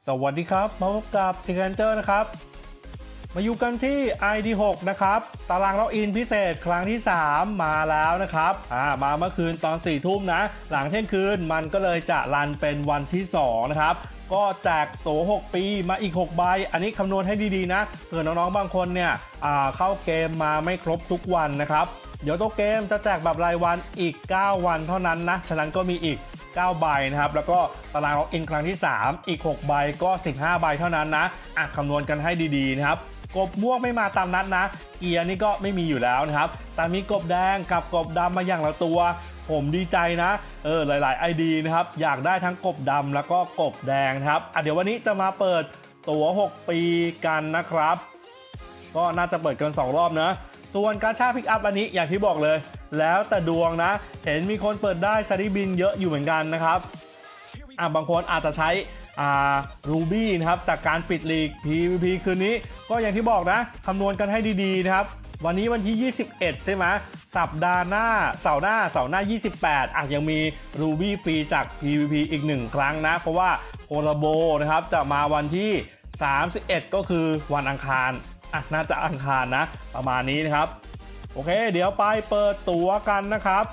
สวัสดีครับมาพบกับจิงเกิลเจอร์นะครับมาอยู่กันที่ ID6 นะครับตารางล็อกอินพิเศษครั้งที่3มาแล้วนะครับมาเมื่อคืนตอน4 ทุ่มนะหลังเที่ยงคืนมันก็เลยจะรันเป็นวันที่2นะครับก็แจกตั๋ว6 ปีมาอีก6 ใบอันนี้คำนวณให้ดีๆนะเผื่อน้องๆบางคนเนี่ยเข้าเกมมาไม่ครบทุกวันนะครับเดี๋ยวตัวเกมจะแจกแบบรายวันอีก9 วันเท่านั้นนะฉะนั้นก็มีอีก9 ใบนะครับแล้วก็ตารางล็อกอินครั้งที่3อีก6 ใบก็15 ใบเท่านั้นนะคำนวณกันให้ดีๆนะครับกบม่วงไม่มาตามนัดนะเกียร์นี่ก็ไม่มีอยู่แล้วนะครับแต่มีกบแดงกับกบดำมาอย่างละตัวผมดีใจนะหลายๆ ID นะครับอยากได้ทั้งกบดำแล้วก็กบแดงครับเดี๋ยววันนี้จะมาเปิดตั๋ว6 ปีกันนะครับก็น่าจะเปิดกัน2 รอบนะส่วนการชาพิกอัพอันนี้อย่างที่บอกเลยแล้วแต่ดวงนะเห็นมีคนเปิดได้ซาริบินเยอะอยู่เหมือนกันนะครับบางคนอาจจะใช้รูบี้นะครับจากการปิดลีก PVP คืนนี้ก็อย่างที่บอกนะคำนวณกันให้ดีๆนะครับวันนี้วันที่21ใช่ไหมสัปดาห์หน้าเสาร์หน้า28ยังมีรูบี้ฟรีจาก PVP อีก1 ครั้งนะเพราะว่าโคลาโบนะครับจะมาวันที่31ก็คือวันอังคารน่าจะอังคารนะประมาณนี้นะครับโอเคเดี๋ยวไปเปิดตั๋วกันนะครับ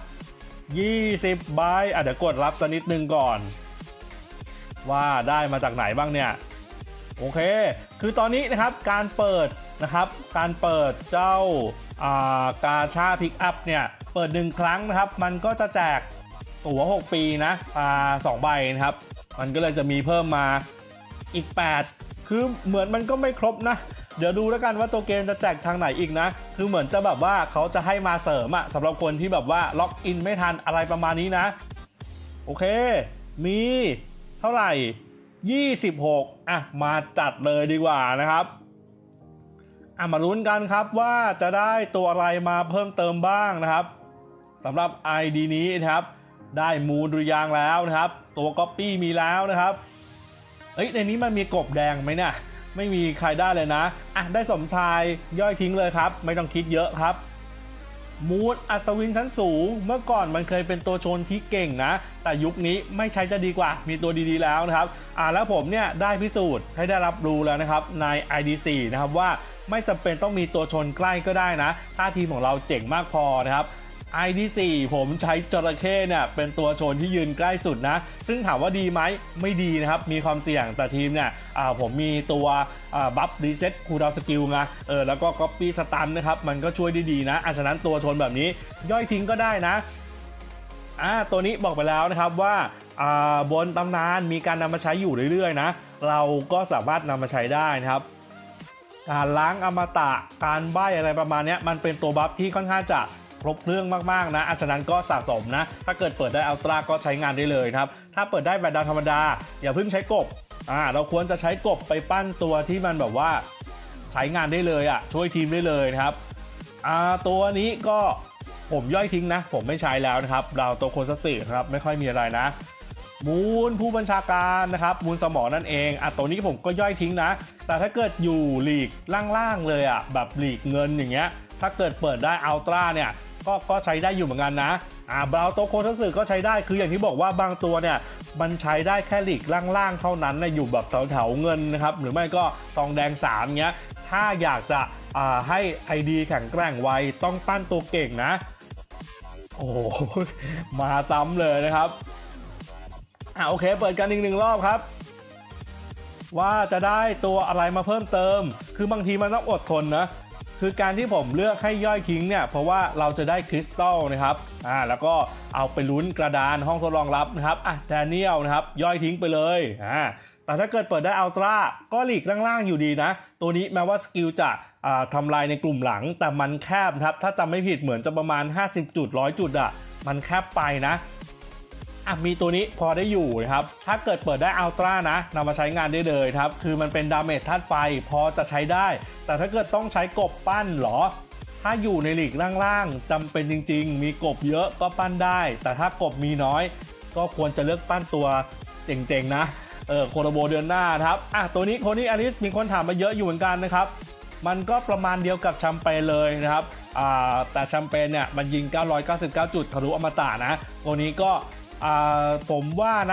20 ใบเดี๋ยวกดรับสักนิดนึงก่อนว่าได้มาจากไหนบ้างเนี่ยโอเคคือตอนนี้นะครับการเปิดเจ้ากาชาพิกอัพเนี่ยเปิด1 ครั้งนะครับมันก็จะแจกตั๋ว6 ปีนะ2 ใบนะครับมันก็เลยจะมีเพิ่มมาอีก8คือเหมือนมันก็ไม่ครบนะเดี๋ยวดูแล้วกันว่าตัวเกมจะแจกทางไหนอีกนะคือเหมือนจะแบบว่าเขาจะให้มาเสริมสำหรับคนที่แบบว่าล็อกอินไม่ทันอะไรประมาณนี้นะโอเคมีเท่าไหร่26มาจัดเลยดีกว่านะครับมาลุ้นกันครับว่าจะได้ตัวอะไรมาเพิ่มเติมบ้างนะครับสำหรับ ID นี้นะครับได้มูลหรือยังแล้วนะครับตัวก๊อปปี้มีแล้วนะครับในนี้มันมีกบแดงไหมเนี่ยไม่มีใครได้เลยนะได้สมชายย่อยทิ้งเลยครับไม่ต้องคิดเยอะครับมูดอัศวินชั้นสูงเมื่อก่อนมันเคยเป็นตัวชนที่เก่งนะแต่ยุคนี้ไม่ใช้จะดีกว่ามีตัวดีๆแล้วนะครับแล้วผมเนี่ยได้พิสูจน์ให้ได้รับรู้แล้วนะครับใน ID4 นะครับว่าไม่จำเป็นต้องมีตัวชนใกล้ก็ได้นะถ้าทีมของเราเจ๋งมากพอนะครับ ID4 ผมใช้จระเข้เนี่ยเป็นตัวชนที่ยืนใกล้สุดนะซึ่งถามว่าดีไหมไม่ดีนะครับมีความเสี่ยงแต่ทีมเนี่ยผมมีตัวบัฟรีเซ็ตคูลดาวน์สกิลไงแล้วก็ก๊อปปี้สตันนะครับมันก็ช่วยได้ดีนะฉะนั้นตัวชนแบบนี้ย่อยทิ้งก็ได้นะตัวนี้บอกไปแล้วนะครับว่าบนตำนานมีการนำมาใช้อยู่เรื่อยๆนะเราก็สามารถนำมาใช้ได้นะครับการล้างอมตะการใบ้อะไรประมาณนี้มันเป็นตัวบัฟที่ค่อนข้างจะครบเครื่องมากๆนะฉะนั้นก็สะสมนะถ้าเกิดเปิดได้อัลตร้าก็ใช้งานได้เลยครับถ้าเปิดได้แบบดาวธรรมดาอย่าเพิ่งใช้กบเราควรจะใช้กบไปปั้นตัวที่มันแบบว่าใช้งานได้เลยช่วยทีมได้เลยนะครับตัวนี้ก็ผมย่อยทิ้งนะผมไม่ใช้แล้วนะครับเราตัวโคนสติครับไม่ค่อยมีอะไรนะมูลผู้บัญชาการนะครับมูลสมอนั่นเองตัวนี้ผมก็ย่อยทิ้งนะแต่ถ้าเกิดอยู่ลีกล่างๆเลยแบบลีกเงินอย่างเงี้ยถ้าเกิดเปิดได้อัลตร้าเนี่ยก็ใช้ได้อยู่เหมือนกันนะบราวโตโคทัสึก็ใช้ได้คืออย่างที่บอกว่าบางตัวเนี่ยมันใช้ได้แค่ลีกล่างๆเท่านั้นนะอยู่แบบแถวๆเงินนะครับหรือไม่ก็ซองแดง3เงี้ยถ้าอยากจะให้ ID แข็งแกร่งไวต้องปั้นตัวเก่งนะโอ้โหมาซ้ำเลยนะครับโอเคเปิดกันอีก1 รอบครับว่าจะได้ตัวอะไรมาเพิ่มเติมคือบางทีมันต้องอดทนนะคือการที่ผมเลือกให้ย่อยทิ้งเนี่ยเพราะว่าเราจะได้คริสตัลนะครับแล้วก็เอาไปลุ้นกระดานห้องทดลองลับนะครับแดเนียลนะครับย่อยทิ้งไปเลยแต่ถ้าเกิดเปิดได้อัลตร้าก็หลีกล่างๆอยู่ดีนะตัวนี้แม้ว่าสกิลจะทำลายในกลุ่มหลังแต่มันแคบครับถ้าจำไม่ผิดเหมือนจะประมาณ50 จุด100 จุดมันแคบไปนะมีตัวนี้พอได้อยู่นะครับถ้าเกิดเปิดได้อัลตร้านะนำมาใช้งานได้เลยครับคือมันเป็นดาเมจธาตุไฟพอจะใช้ได้แต่ถ้าเกิดต้องใช้กบปั้นหรอถ้าอยู่ในลีกล่างๆจำเป็นจริงๆมีกบเยอะก็ปั้นได้แต่ถ้ากบมีน้อยก็ควรจะเลือกปั้นตัวเจ๋งๆนะโคโรโบเดือนหน้าครับตัวนี้โคนี่อลิสมีคนถามมาเยอะอยู่เหมือนกันนะครับมันก็ประมาณเดียวกับแชมเปญเลยนะครับแต่แชมเปญเนี่ยมันยิง999 จุดทะลุอมตะนะตัวนี้ก็ผมว่านะ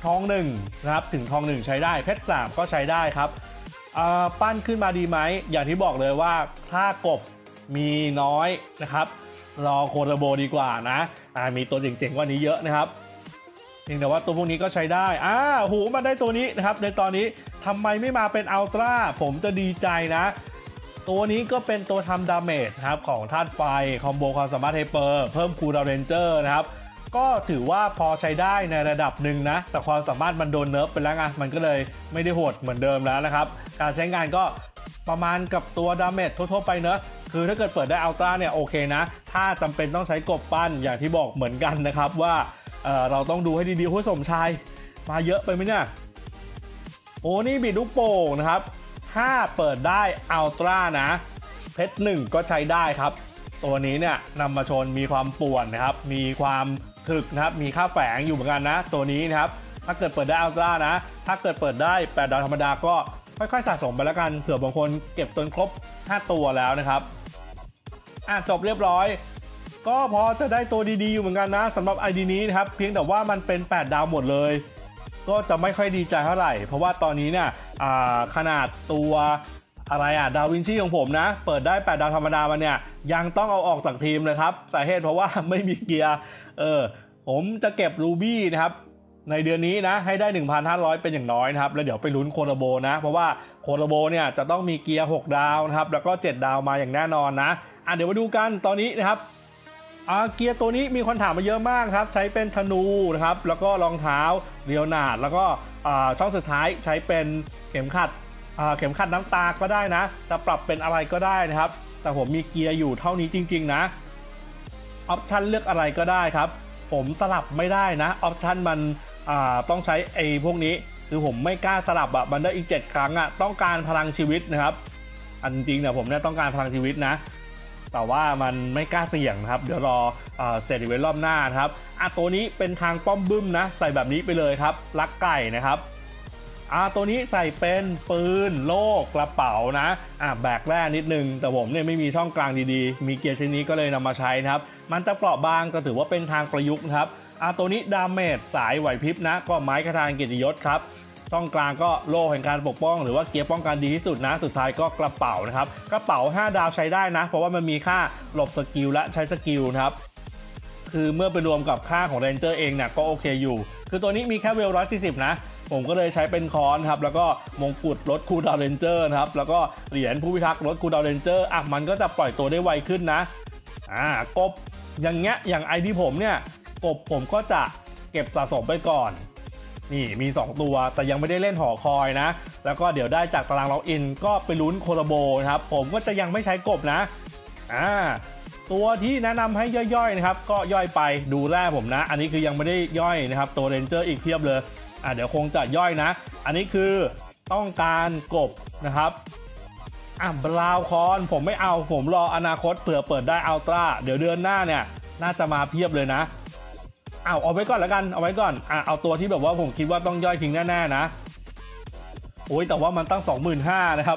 ทองหนึ่งนะครับถึงทองหนึ่งใช้ได้เพชร3ก็ใช้ได้ครับปั้นขึ้นมาดีไหมอย่างที่บอกเลยว่าถ้ากบมีน้อยนะครับรอโคโรโบดีกว่านะมีตัวเจ๋งๆกว่านี้เยอะนะครับเพียงแต่ว่าตัวพวกนี้ก็ใช้ได้หูมาได้ตัวนี้นะครับในตอนนี้ทำไมไม่มาเป็นอัลตร้าผมจะดีใจนะตัวนี้ก็เป็นตัวทำดาเมจครับของธาตุไฟคอมโบความสามารถไฮเปอร์เพิ่มคูลดาวน์เรนเจอร์นะครับก็ถือว่าพอใช้ได้ในระดับหนึ่งนะแต่ความสามารถมันโดนเนิร์ฟไปแล้วไงมันก็เลยไม่ได้โหดเหมือนเดิมแล้วนะครับการใช้งานก็ประมาณกับตัวดาเมจทั่วๆไปเนอะคือถ้าเกิดเปิดได้อัลตร้าเนี่ยโอเคนะถ้าจำเป็นต้องใช้กบปั้นอย่างที่บอกเหมือนกันนะครับว่าเราต้องดูให้ดีๆผู้สมชายมาเยอะไปไหมเนี่ยโอ้นี่บิดลูกโป่งนะครับถ้าเปิดได้อัลตร้านะเพชร1ก็ใช้ได้ครับตัวนี้เนี่ยนำมาชนมีความป่วนนะครับมีความถึกนะครับมีค่าแฝงอยู่เหมือนกันนะตัวนี้นะครับถ้าเกิดเปิดได้อัลตร้านะถ้าเกิดเปิดได้8ดาวธรรมดาก็ค่อยๆสะสมไปแล้วกันเผื่อบางคนเก็บจนครบ5ตัวแล้วนะครับจบเรียบร้อยก็พอจะได้ตัวดีๆอยู่เหมือนกันนะสำหรับ ID นี้นะครับเพียงแต่ว่ามันเป็น8ดาวหมดเลยก็จะไม่ค่อยดีใจเท่าไหร่เพราะว่าตอนนี้เนี่ยขนาดตัวอะไรดาวินชีของผมนะเปิดได้8ดาวธรรมดามาเนี่ยยังต้องเอาออกจากทีมเลยครับสาเหตุเพราะว่าไม่มีเกียร์ผมจะเก็บรูบี้นะครับในเดือนนี้นะให้ได้ 1,500 เป็นอย่างน้อยนะครับแล้วเดี๋ยวไปลุ้นโคโรโบนะเพราะว่าโคโรโบเนี่ยจะต้องมีเกียร์6ดาวนะครับแล้วก็7ดาวมาอย่างแน่นอนนะเดี๋ยวมาดูกันตอนนี้นะครับเกียร์ตัวนี้มีคนถามมาเยอะมากครับใช้เป็นธนูนะครับแล้วก็รองเท้าเรียวนาดแล้วก็ช่องสุดท้ายใช้เป็นเข็มขัดน้ำตาก็ได้นะจะปรับเป็นอะไรก็ได้นะครับแต่ผมมีเกียร์อยู่เท่านี้จริงๆนะออปชันเลือกอะไรก็ได้ครับผมสลับไม่ได้นะออปชันมันต้องใช้พวกนี้คือผมไม่กล้าสลับมันได้อีก7ครั้งต้องการพลังชีวิตนะครับจริงๆเนี่ยผมเนี่ยต้องการพลังชีวิตนะแต่ว่ามันไม่กล้าเสี่ยงนะครับเดี๋ยวรอเสร็จอีเวนต์รอบหน้านะครับตัวนี้เป็นทางป้อมบึ้มนะใส่แบบนี้ไปเลยครับลักไก่นะครับตัวนี้ใส่เป็นปืนโล่กระเป๋านะแบกแร่นิดนึงแต่ผมเนี่ยไม่มีช่องกลางดีๆมีเกียร์ชิ้นนี้ก็เลยนำมาใช้นะครับมันจะเปราะบางก็ถือว่าเป็นทางประยุกต์นะครับตัวนี้ดาเมจสายไหวพริบนะก็ไม้คทาเกียรติยศครับช่องกลางก็โล่แห่งการปกป้องหรือว่าเกียร์ป้องกันดีที่สุดนะสุดท้ายก็กระเป๋านะครับกระเป๋า5ดาวใช้ได้นะเพราะว่ามันมีค่าหลบสกิลและใช้สกิลนะครับคือเมื่อไปรวมกับค่าของเรนเจอร์เองเนี่ยก็โอเคอยู่คือตัวนี้มีแค่เวล140นะผมก็เลยใช้เป็นคอนครับแล้วก็มงกุฎลดคูลดาวน์เรนเจอร์นะครับแล้วก็เหรียญผู้พิทักษ์ลดคูลดาวน์เรนเจอร์มันก็จะปล่อยตัวได้ไวขึ้นนะกบอย่างเงี้ยอย่างIDผมเนี่ยกบผมก็จะเก็บสะสมไปก่อนนี่มี2ตัวแต่ยังไม่ได้เล่นหอคอยนะแล้วก็เดี๋ยวได้จากตารางล็อกอินก็ไปลุ้นโคโรโบนะครับผมก็จะยังไม่ใช้กบนะตัวที่แนะนำให้ย่อยๆนะครับก็ย่อยไปดูแลผมนะอันนี้คือยังไม่ได้ย่อยนะครับตัวเรนเจอร์อีกเพียบเลยเดี๋ยวคงจะย่อยนะอันนี้คือต้องการกบนะครับบราวคอนผมไม่เอาผมรออนาคตเผื่อเปิดได้อัลตร้าเดี๋ยวเดือนหน้าเนี่ยน่าจะมาเพียบเลยนะเอาไว้ก่อนแล้วกันเอาไว้ก่อนเอาตัวที่แบบว่าผมคิดว่าต้องย่อยทิ้งแน่ๆนะโอ้ยแต่ว่ามันตั้ง 25,000 นะครับ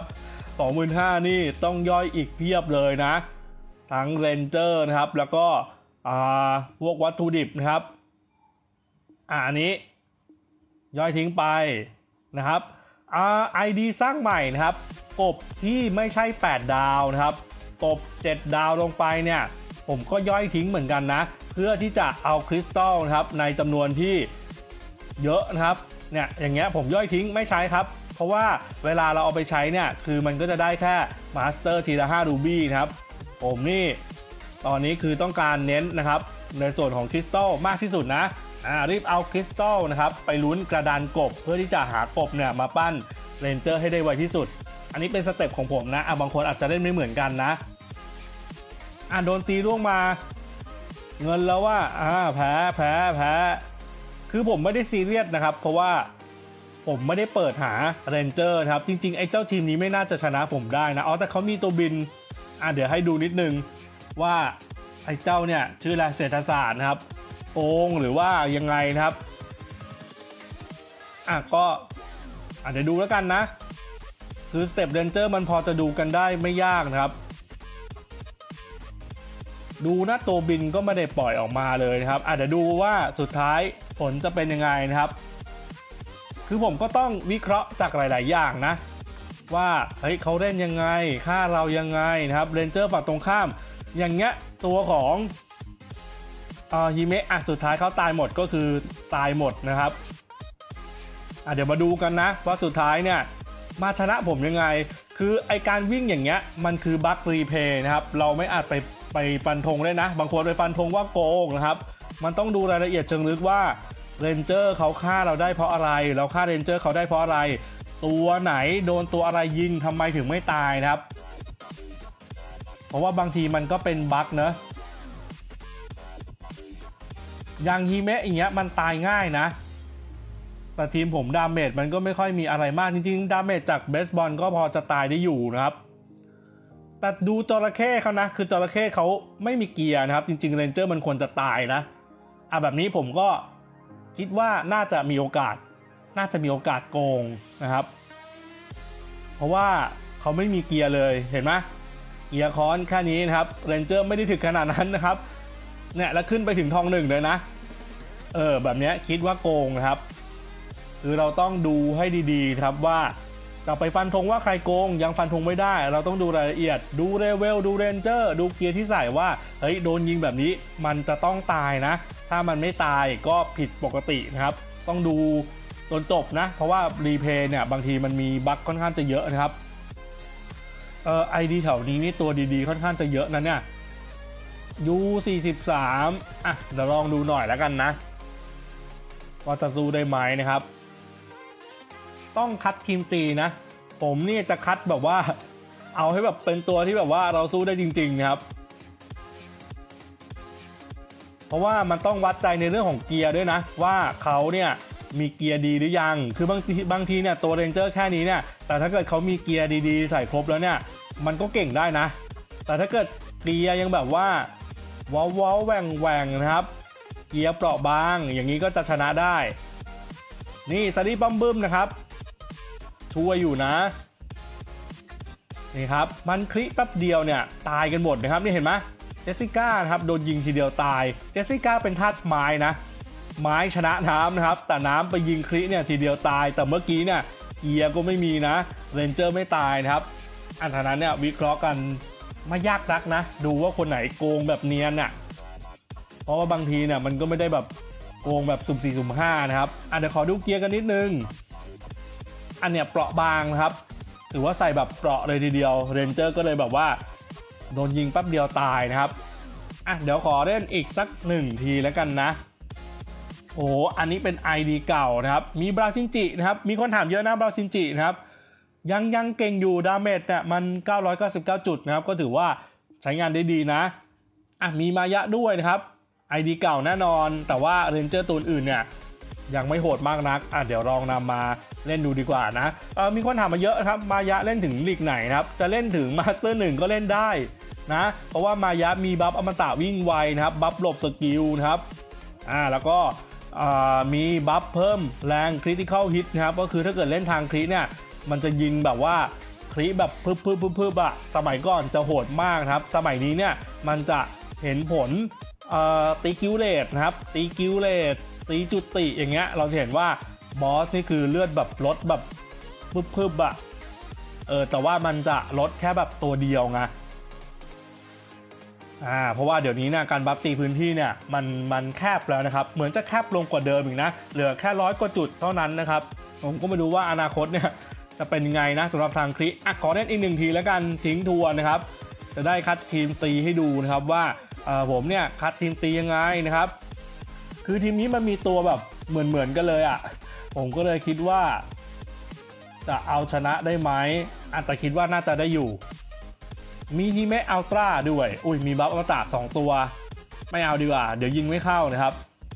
25,000 นี่ต้องย่อยอีกเพียบเลยนะทั้งเรนเจอร์นะครับแล้วก็พวกวัตถุดิบนะครับอันนี้ย่อยทิ้งไปนะครับID สร้างใหม่นะครับกบที่ไม่ใช่8ดาวนะครับกบ7ดาวลงไปเนี่ยผมก็ย่อยทิ้งเหมือนกันนะเพื่อที่จะเอาคริสตัลนะครับในจำนวนที่เยอะนะครับเนี่ยอย่างเงี้ยผมย่อยทิ้งไม่ใช้ครับเพราะว่าเวลาเราเอาไปใช้เนี่ยคือมันก็จะได้แค่มาสเตอร์ทีละ5รูบี้นะครับผมนี่ตอนนี้คือต้องการเน้นนะครับในส่วนของคริสตัลมากที่สุดนะรีบเอาคริสตัลนะครับไปลุ้นกระดานกบเพื่อที่จะหากบเนี่ยมาปั้นเรนเจอร์ให้ได้ไวที่สุดอันนี้เป็นสเต็ปของผมนะบางคนอาจจะเล่นไม่เหมือนกันนะโดนตีล่วงมาเงินแล้วว่าแพ้คือผมไม่ได้ซีเรียสนะครับเพราะว่าผมไม่ได้เปิดหาเรนเจอร์ครับจริงๆไอ้เจ้าทีมนี้ไม่น่าจะชนะผมได้นะแต่เขามีตัวบินเดี๋ยวให้ดูนิดนึงว่าไอ้เจ้าเนี่ยชื่ออะไรเศรษฐศาสตร์นะครับโอ่งหรือว่ายังไงนะครับก็เดี๋ยวดูแล้วกันนะคือสเต็ปเรนเจอร์มันพอจะดูกันได้ไม่ยากนะครับดูนะตัวบินก็ไม่ได้ปล่อยออกมาเลยนะครับเดี๋ยวดูว่าสุดท้ายผลจะเป็นยังไงนะครับคือผมก็ต้องวิเคราะห์จากหลายๆอย่างนะว่าเฮ้ยเขาเล่นยังไงฆ่าเรายังไงนะครับเรนเจอร์ฝั่งตรงข้ามอย่างเงี้ยตัวของฮิเมะสุดท้ายเขาตายหมดก็คือตายหมดนะครับเดี๋ยวมาดูกันนะว่าสุดท้ายเนี่ยมาชนะผมยังไงคือไอการวิ่งอย่างเงี้ยมันคือบั๊กรีเพย์นะครับเราไม่อาจไปฟันธงได้นะบางคนไปฟันธงว่าโกงนะครับมันต้องดูรายละเอียดเชิงลึกว่าเรนเจอร์เขาฆ่าเราได้เพราะอะไรเราฆ่าเรนเจอร์เขาได้เพราะอะไรตัวไหนโดนตัวอะไรยิงทำไมถึงไม่ตายนะครับเพราะว่าบางทีมันก็เป็นบั๊กเนอะอย่างฮิเมะอย่างเงี้ยมันตายง่ายนะแต่ทีมผมดาเมจมันก็ไม่ค่อยมีอะไรมากจริงๆดาเมจจากเบสบอลก็พอจะตายได้อยู่นะครับแต่ดูจระเข้เขานะคือจระเข้เขาไม่มีเกียร์นะครับจริงๆเรนเจอร์มันควรจะตายนะแบบนี้ผมก็คิดว่าน่าจะมีโอกาสโกงนะครับเพราะว่าเขาไม่มีเกียร์เลยเห็นไหมเกียร์ค้อนแค่นี้นะครับเรนเจอร์ไม่ได้ถึงขนาดนั้นนะครับเนี่ยแล้วขึ้นไปถึงทอง1เลยนะแบบนี้คิดว่าโกงนะครับคือเราต้องดูให้ดีๆครับว่าเราไปฟันธงว่าใครโกงยังฟันธงไม่ได้เราต้องดูรายละเอียดดูเลเวลดูเรนเจอร์ดูเกียร์ที่ใส่ว่าเฮ้ยโดนยิงแบบนี้มันจะต้องตายนะถ้ามันไม่ตายก็ผิดปกตินะครับต้องดูจนจบนะเพราะว่ารีเพย์เนี่ยบางทีมันมีบั๊กค่อนข้างจะเยอะนะครับID แถวนี้นี่ตัวดีๆค่อนข้างจะเยอะนะเนี่ยU43เดี๋ยวลองดูหน่อยแล้วกันนะว่าจะสู้ได้ไหมนะครับต้องคัดทีมตีนะผมนี่จะคัดแบบว่าเอาให้แบบเป็นตัวที่แบบว่าเราสู้ได้จริงๆนะครับเพราะว่ามันต้องวัดใจในเรื่องของเกียร์ด้วยนะว่าเขาเนี่ยมีเกียร์ดีหรือยังคือบางทีเนี่ยตัวเรนเจอร์แค่นี้เนี่ยแต่ถ้าเกิดเขามีเกียร์ดีๆใส่ครบแล้วเนี่ยมันก็เก่งได้นะแต่ถ้าเกิดเกียร์ยังแบบว่าว้าวแหว่งนะครับเกียร์เปราะบางอย่างนี้ก็จะชนะได้นี่ซารีปั๊มบึ้มนะครับช่วยอยู่นะนี่ครับมันคลิแป๊บเดียวเนี่ยตายกันหมดนะครับนี่เห็นไหมเจสสิก้านะครับโดนยิงทีเดียวตายเจสสิก้าเป็นธาตุไม้นะไม้ชนะน้ำนะครับแต่น้ำไปยิงคลิเนี่ยทีเดียวตายแต่เมื่อกี้เนี่ยเกียร์ก็ไม่มีนะเรนเจอร์ไม่ตายนะครับอันนั้นเนี่ยวิเคราะห์กันไม่ยากนักนะดูว่าคนไหนโกงแบบเนียนน่ะเพราะว่าบางทีเนี่ยมันก็ไม่ได้แบบโกงแบบสุ่ม4สุ่ม5นะครับเดี๋ยวขอดูเกียร์กันนิดนึงอันเนี้ยเปราะบางนะครับถือว่าใส่แบบเปราะเลยทีเดียวเรนเจอร์ก็เลยแบบว่าโดนยิงแป๊บเดียวตายนะครับเดี๋ยวขอเล่นอีกสัก1ทีแล้วกันนะโอ้อันนี้เป็น ID เก่านะครับมีบราชินจินะครับมีคนถามเยอะนะบราชินจินะครับยังเก่งอยู่ดาเมจเนี่ยมัน999จุดนะครับก็ถือว่าใช้งานได้ดีนะมีมายะด้วยนะครับ ID เก่าแน่นอนแต่ว่าเรนเจอร์ตัวอื่นเนี่ยยังไม่โหดมากนักเดี๋ยวลองนำมาเล่นดูดีกว่านะมีคนถามมาเยอะนะครับมายะเล่นถึงลีกไหนนะครับจะเล่นถึงมาสเตอร์1ก็เล่นได้นะเพราะว่ามายะมีบัฟอมตะวิ่งไวนะครับบัฟหลบสกิลนะครับแล้วก็มีบัฟเพิ่มแรงคริติคอลฮิตนะครับก็คือถ้าเกิดเล่นทางคริเนี่ยมันจะยิงแบบว่าคริแบบพึบสมัยก่อนจะโหดมากครับสมัยนี้เนี่ยมันจะเห็นผลตีคิวเลตนะครับตีคิวเลตตีจุติอย่างเงี้ยเราเห็นว่าบอสนี่คือเลือดแบบลดแบบพึบแต่ว่ามันจะลดแค่แบบตัวเดียวไงเพราะว่าเดี๋ยวนี้เนี่ยการบัฟตีพื้นที่เนี่ยมันแคบแล้วนะครับเหมือนจะแคบลงกว่าเดิมอีกนะเหลือแค่100 กว่าจุดเท่านั้นนะครับผมก็ไม่รู้ว่าอนาคตเนี่ยจะเป็นยังไงนะสำหรับทางคลิขอเล่นอีก1ทีแล้วกันทิ้งทวนนะครับจะได้คัดทีมตีให้ดูนะครับว่าผมเนี่ยคัดทีมตียังไงนะครับคือทีมนี้มันมีตัวแบบเหมือนกันเลยผมก็เลยคิดว่าจะเอาชนะได้ไหมแต่คิดว่าน่าจะได้อยู่มีฮิเมะอัลตร้าด้วยมีบัฟอมตะ2ตัวไม่เอาดีกว่าเดี๋ยวยิงไม่เข้านะครับ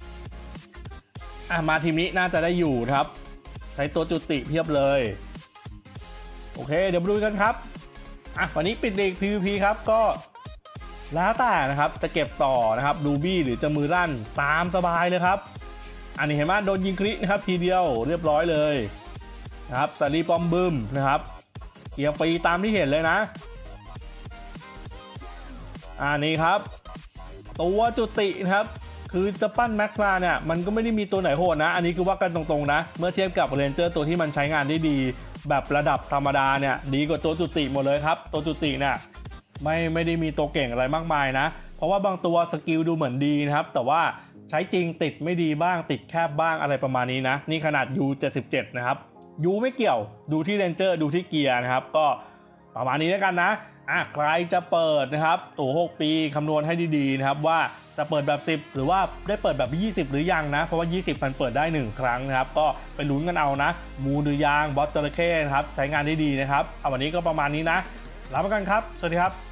มาทีมนี้น่าจะได้อยู่นะครับใช้ตัวจุติเพียบเลยโอเคเดี๋ยวมาดูกันครับวันนี้ปิดลีก PVP ครับก็แล้วแต่นะครับจะเก็บต่อนะครับดูบี้หรือจะมือลั่นตามสบายเลยครับอันนี้เห็นไหมโดนยิงครินะครับทีเดียวเรียบร้อยเลยนะครับซารีปอมบึ้มนะครับเกียร์ฟรีตามที่เห็นเลยนะนี่ครับตัวจุตินะครับคือจะปั้นแม็กซ์มาเนี่ยมันก็ไม่ได้มีตัวไหนโหดนะอันนี้คือว่ากันตรงๆนะเมื่อเทียบกับเรนเจอร์ตัวที่มันใช้งานได้ดีแบบระดับธรรมดาเนี่ยดีกว่าตัวจุติหมดเลยครับตัวจุติเนี่ยไม่ได้มีตัวเก่งอะไรมากมายนะเพราะว่าบางตัวสกิลดูเหมือนดีนะครับแต่ว่าใช้จริงติดไม่ดีบ้างติดแคบบ้างอะไรประมาณนี้นะนี่ขนาด U77 นะครับ U ไม่เกี่ยวดูที่เรนเจอร์ดูที่เกียร์นะครับก็ประมาณนี้แล้วกันนะใครจะเปิดนะครับตัว6ปีคำนวณให้ดีๆนะครับว่าจะเปิดแบบ10หรือว่าได้เปิดแบบ20หรือยังนะเพราะว่า20มันเปิดได้1ครั้งนะครับก็ไปลุ้นกันเอานะมูหรือยางบอสจระเข้นะครับใช้งานได้ดีนะครับเอาวันนี้ก็ประมาณนี้นะลาไปกันครับสวัสดีครับ